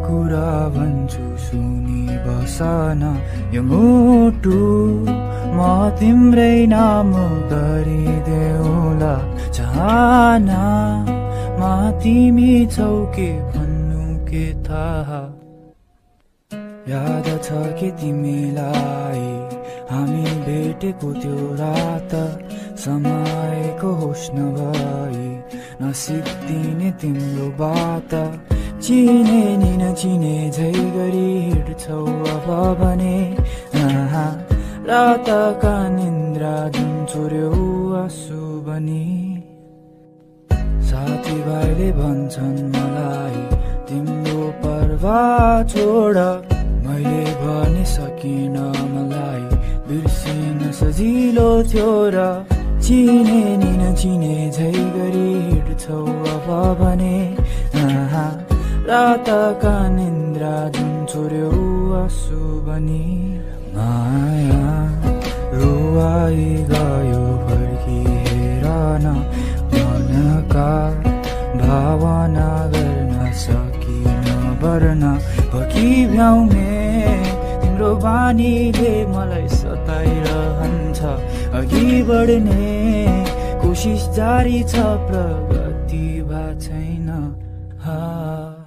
कुरा भन्छु सुनि बसन यो मुटु म तिम्रै नाम गरिदेऊला चाहना मा तिमी छौ के भन्नु के थाहा याद छ कि तिमीलाई हामी भेटेको त्यो रात समयको होस नभई नसिक्दिने तिम्रो बात चिने नि नचिने झै गरी हिँड्छौ अब भने रातका निन्द्रा जुन चोर्यौ आँसु बनी साथीभाइले भन्छन् मलाई तिम्रो पर्वाह छोड मैले भने सकिन मलाई बिर्सिन सजिलो थियो र चिने नि नचिने झै गरी हिँड्छौ अब भने रातका निन्द्रा जुन चोर्यौ आँसु बनी माया रुवाई गयो फर्की हेर न मनका भावना गर्न सकिन बर्न भकी भ्याउने तिम्रो बानीले मलाई सताइरहन्छ अघि बढ्ने कोसिस जारी छ प्रगति भा छैन